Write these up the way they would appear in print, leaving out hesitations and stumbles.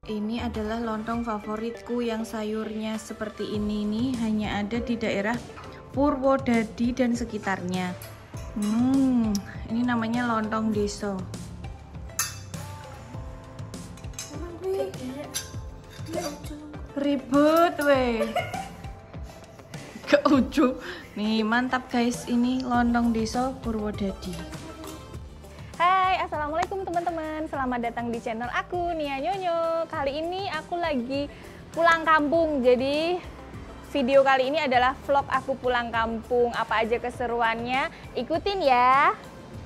Ini adalah lontong favoritku yang sayurnya seperti ini nih, hanya ada di daerah Purwodadi dan sekitarnya. Ini namanya lontong deso. Ribet weh. Ke ujung. Nih mantap guys, ini lontong deso Purwodadi. Hai, assalamualaikum teman-teman. Selamat datang di channel aku, Nia Nyonyo. Kali ini aku lagi pulang kampung. Jadi video kali ini adalah vlog aku pulang kampung. Apa aja keseruannya? Ikutin ya.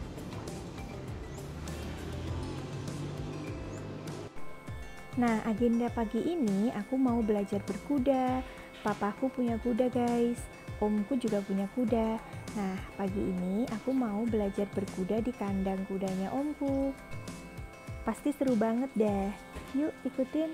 Nah, agenda pagi ini aku mau belajar berkuda. Papaku punya kuda guys, omku juga punya kuda. Nah, pagi ini aku mau belajar berkuda di kandang kudanya omku. Pasti seru banget deh. Yuk ikutin.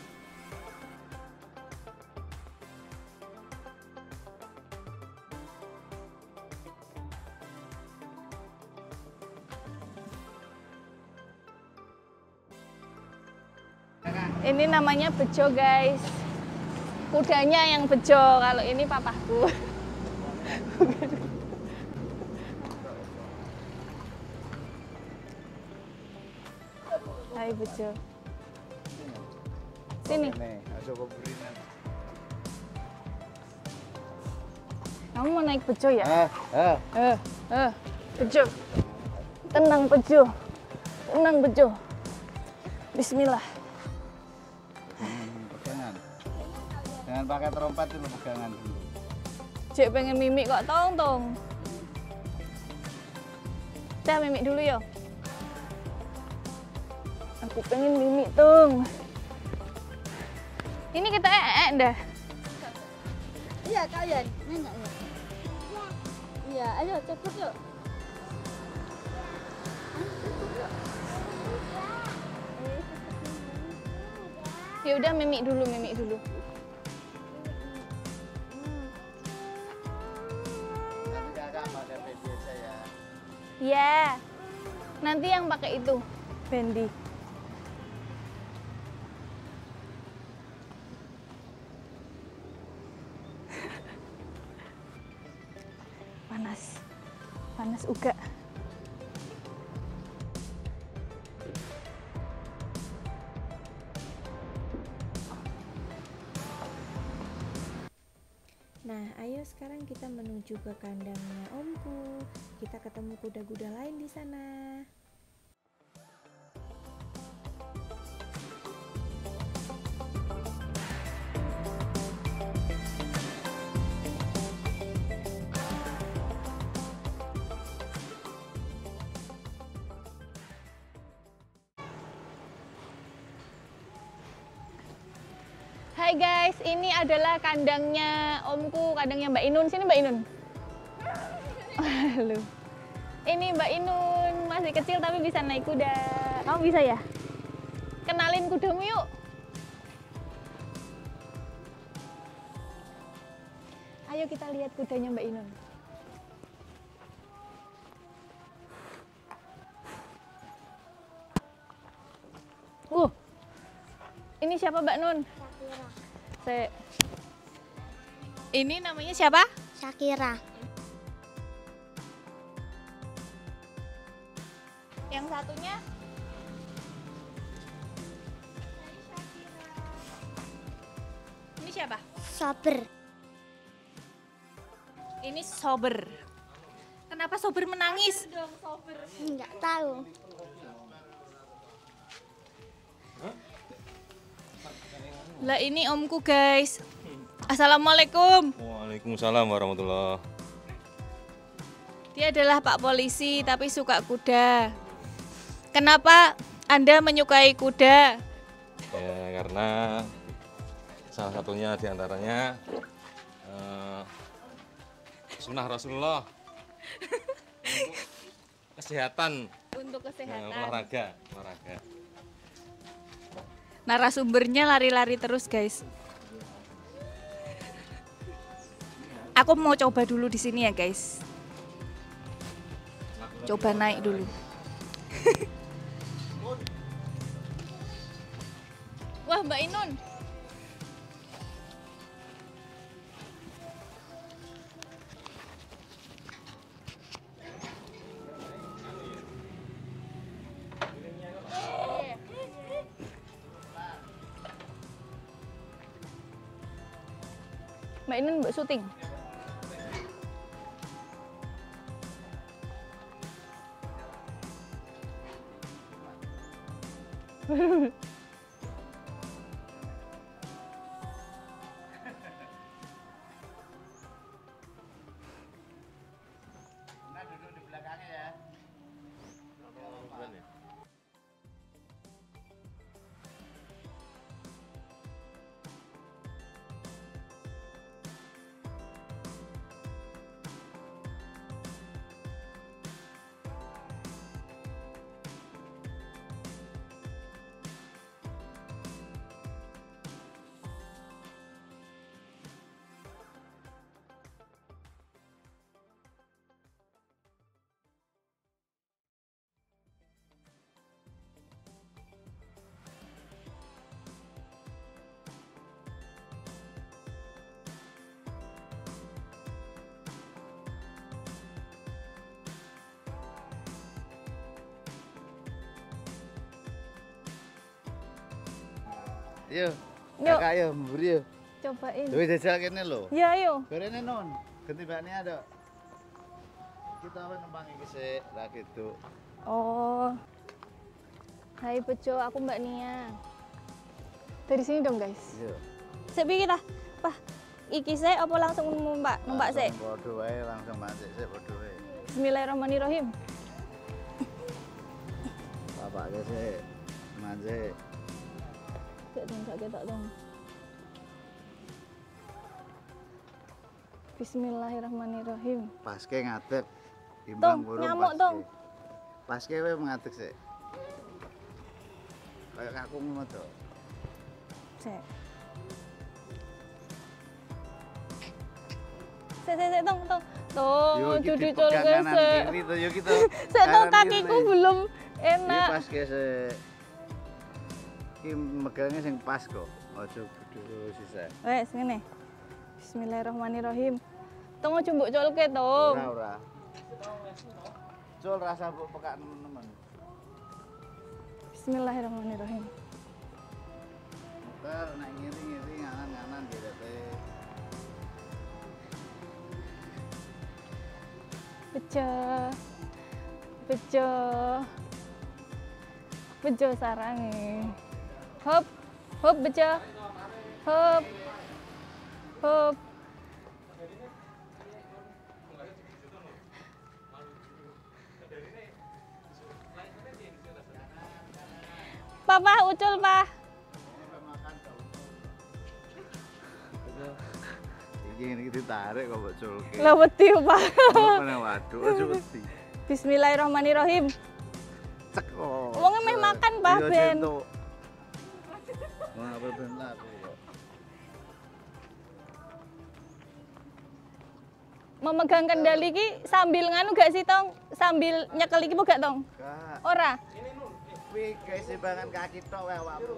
Ini namanya bejo guys. Kudanya yang bejo, kalau ini papaku. Hai bejo. Sini. Kamu mau naik bejo ya? Bejo. Tenang bejo. Tenang bejo. Bismillah. Pegangan. Jangan pakai trompet dulu, pegangan dulu. Cek pengen mimik kok tong. Dah mimik dulu yo. Aku pengen mimik tong. Ini kita dah. Iya kalian nanya ya. Iya, ayo cepet yuk. Ya udah mimik dulu. Nanti kakak pakai peci aja ya. Ya. Nanti yang pakai itu, Bendy. Panas uga. Nah, ayo sekarang kita menuju ke kandangnya omku. Kita ketemu kuda-kuda lain di sana. Hai guys, ini adalah kandangnya omku, kandangnya Mbak Inun. Sini Mbak Inun. Halo. Ini Mbak Inun, masih kecil tapi bisa naik kuda. Kamu bisa ya? Kenalin kudamu yuk. Ayo kita lihat kudanya Mbak Inun. Ini siapa Mbak Nun? Ini namanya siapa? Shakira. Yang satunya? Ini siapa? Sober. Ini Sober. Kenapa Sober menangis? Enggak tahu. Lah ini omku guys. Assalamualaikum. Waalaikumsalam warahmatullahi. Dia adalah Pak Polisi tapi suka kuda. Kenapa Anda menyukai kuda? Ya karena salah satunya diantaranya sunnah Rasulullah untuk kesehatan, Untuk kesehatan. olahraga. Narasumbernya lari-lari terus guys. Aku mau coba dulu di sini ya guys. Coba naik dulu. Wah Mbak Inun. Mbak Inun mbak syuting. Nah, duduk di belakangnya ya. Yuk, Yuk. kakak yuk, mburi yuk. Cobain. Dewi jajal kene lho. Ya ayo. Gorene non, ganti baknya ada. Kita apa numpang iki sik, ra gitu. Oh. Hai Bejo, aku Mbak Nia. Dari sini dong guys. Iya. Sik piye kita? Pah, iki sik apa langsung numpak? Numpak sik. Podo wae langsung masuk sik podo wae. Bismillahirrahmanirrahim. Bapak ge sik. Manje. Sik dong, gak ketok dong. Bismillahirrahmanirrahim. Paske ngadeg. Tong, nyamuk, Tong. Paske wae ngadeg sik. Kayak aku ngono to. Sik. Sik tong. Tuh, judi col guys. Kiri to yo kita. Sik tong kakiku belum enak. Iki paske sik. Iki megangnya sing pas kok. Aja kudu sisa. Wes ngene. Bismillahirrahmanirrahim. Tong aja mbok colke, Tong. Ora. Col rasa mbok pekak nemen-nemen. Bismillahirrahmanirrahim. Ntar nek ngiri-ngiri nganan-nganan direte. Bejo sarange. Hop bejo. Hop. Papa ucul, Pak. Iki ditarik kok mbok culke. Lah wedi, Pak. Mana waduh aja wedi. Bismillahirrahmanirrahim. Cek kok. Wong meh makan, Pak, Ben. Wah, ben aku kok. Memegang kendali iki sambil nganu gak sih, Tong? Sambil nyekel iki gak, Tong? Kak, Ora. kuwi keseimbangan kaki tok wae awakmu.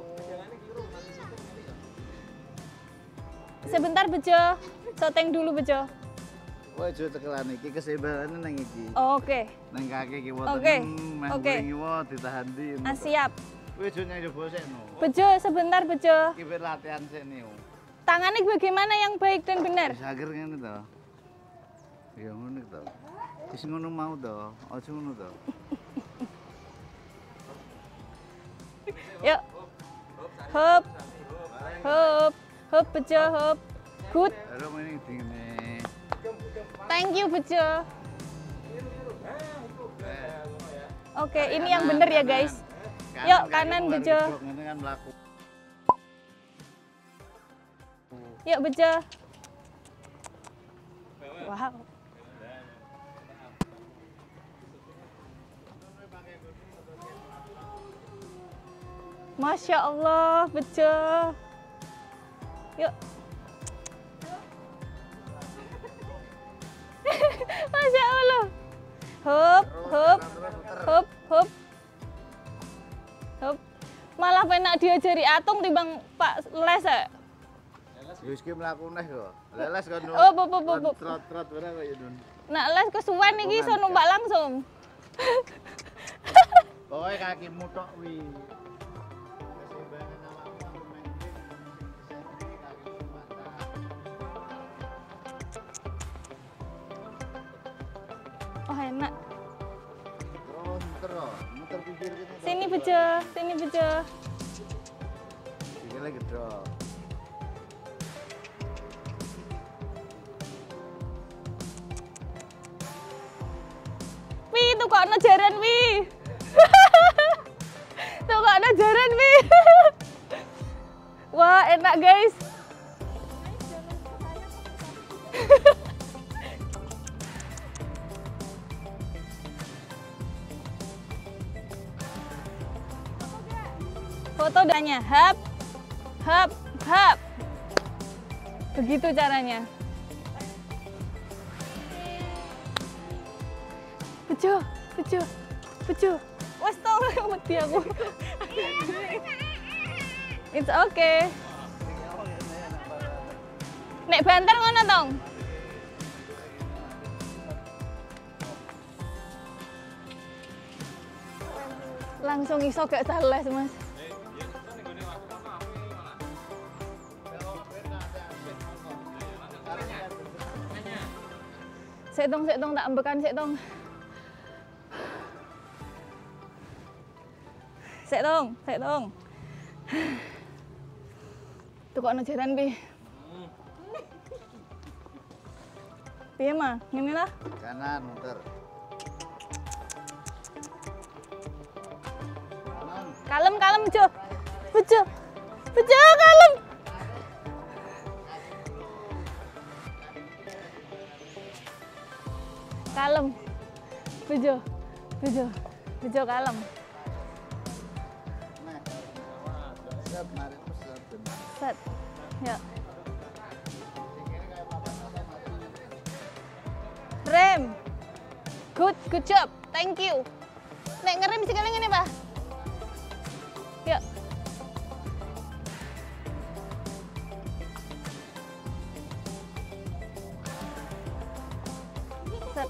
Sebentar, Bejo. Soteng dulu, Bejo. Kowe aja cekelan iki keseimbangane nang iki. Oh, oke. Nang kaki ki Oke, meh oke. ngiwo ditahan di. Siap. Kowe aja nyoba sekno. Bejo, sebentar, Bejo. Iki wis latihan sik niku. Tangannya bagaimana yang baik dan benar? Wis ager ngene to. Ya ngono to. Wis ngono mau to. Aja ngono to. Yuk. Hop. Hop, Bejo, hop. Good. Aduh mending dingene. Thank you, Bejo. Oke, ini yang benar ya, guys. Yuk, kanan, Bejo. Ngene kan mlaku. Yuk, Bejo. Wow. Masya Allah, Bejo. Yuk. Masya Allah. Hop. malah penak diajari atung timbang Pak les ya. Wis ki mlaku neh kok. Les kan. Oh, trot ora kok ya, Nun. Nak les kesuwen iki iso numpak langsung. Pokoke kakimu tok wi. Keseimbangan awakmu main kakimu mantap. Oh, enak. Terus muter pikir gitu. Sini bejo, sini bejo. Pikir lagi drop. Wi, tuh kok ana jaran wi. Tuh kok ana jaran wi. Wah, enak guys. Foto dannya, hap, hap, hap. Begitu caranya. Bejo, bejo, bejo. Wes tau mati aku. It's okay. Nek banter ngono tong. Langsung iso gak sales, Mas. Sik dong tak ambekan sik dong. Sik dong. Tuh kok ana jaran pi. Piye mah? Ngene lah. Kanan muter. Kalem bejo. Bejo. Bejo kalem. Kalem. Bejo. Bejo. Bejo kalem. Set narik set. Set. Ya. Rem. Good job. Thank you. Nek ngerem sekali ngene, Pak. Yuk. Set.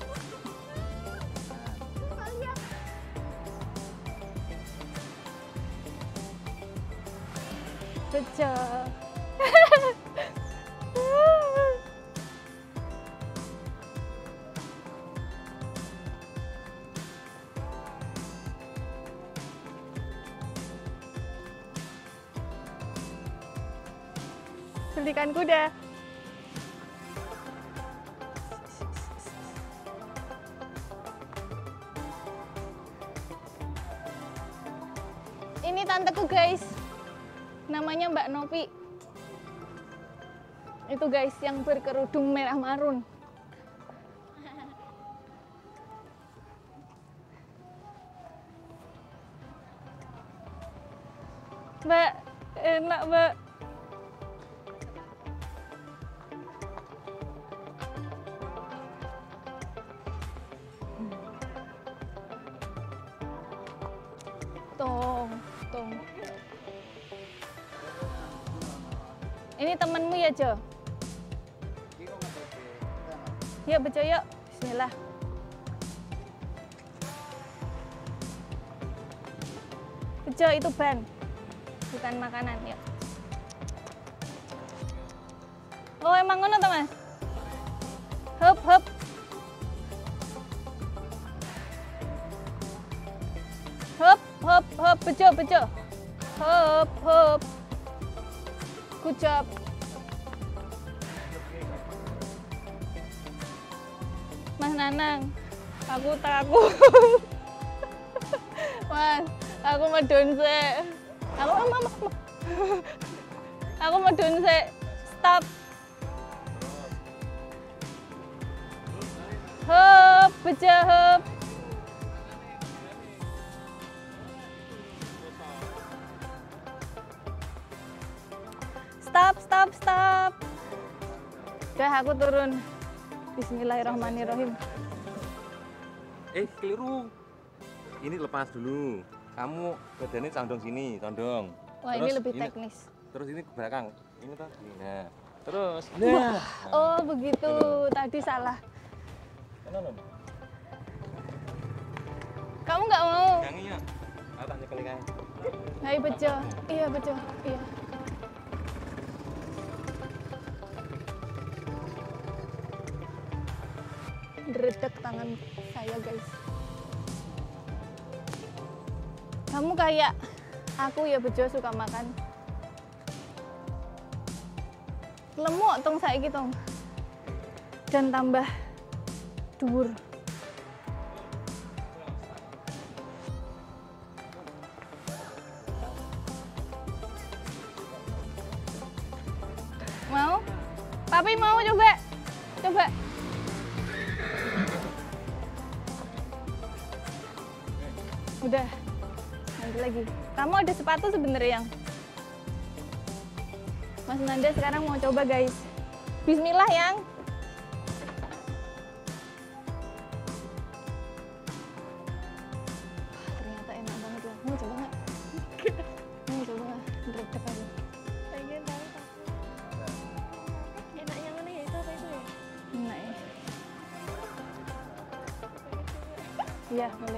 Good job. Belikan kuda. Ini tanteku guys, namanya Mbak Novi. Itu guys yang berkerudung merah marun. Mbak, enak Mbak. Tong. Ini temanmu ya, Jo? Yuk, Bejo, yuk. Bismillah. Bejo, itu ban. Bukan makanan, yuk. Oh, emang ngono, Mas? Hop. Hop, Bejo. Hop. Good job. Mas Nanang, aku takut. Mas, aku medun sik. Aku medun sik. Stop. Hop, Bejo, hop. Stop. Udah, aku turun. Bismillahirrahmanirrahim. Keliru. Ini lepas dulu. Kamu badannya condong sini, condong. Wah, ini lebih teknis. Terus ini ke belakang. Ini tadi. Nah, terus. Nah. Oh, begitu. Tadi salah. Kamu nggak mau? Gangi ya. Tak nyekel kae. Hai bejo. Iya bejo. Iya. Deretek tangan saya guys. Kamu kayak aku ya bejo, suka makan. Lemuk tong saiki tong. Dan tambah dhuwur. Mau? Papi mau coba? Coba. Udah. Nanti lagi. Kamu ada sepatu sebenarnya yang Mas Nanda sekarang mau coba guys. Bismillah yang. Ternyata enak banget loh. Mau coba nggak? Mau coba nggak? Deg-deg aja. Pengen tahu tapi enaknya mana ya, itu apa itu ya? Enak ya. Iya boleh.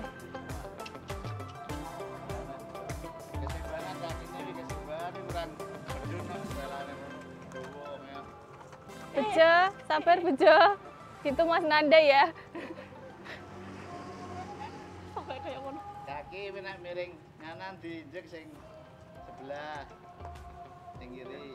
Bejo, sabar Bejo. Itu Mas Nanda ya. Sampai kayak ngono. Kaki nek miring kanan diinjek sing sebelah. Sing kiri.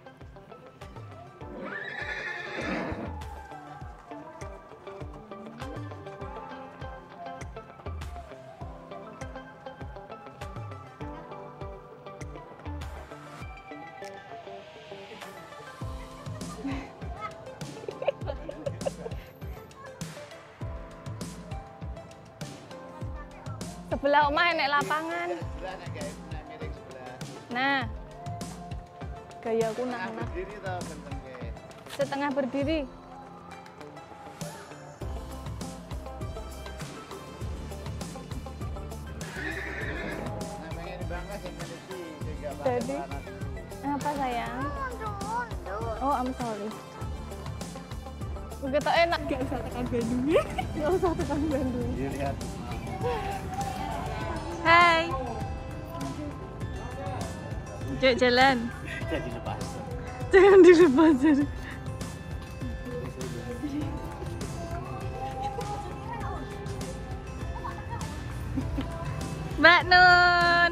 Sebelah omah enek lapangan. Sebelah nek gawe nek miring sebelah. Nah. Gayaku Tengah nak-nak. berdiri to bentengke. Setengah berdiri. Nek pengen dibangkas sing ngene iki sing gak Jadi? panas. Apa sayang? Mundur. Oh, I'm sorry. Gak tak enak. Gak usah tekan Bandungnya. Gak usah tekan Bandung. Iya, lihat. Hai. Yuk jalan. Jadi lepas. Jangan dilepasin. Mbak Nun.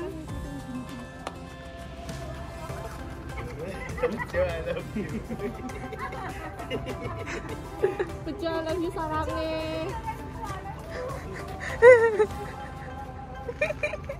Bejo lagi sarangnya.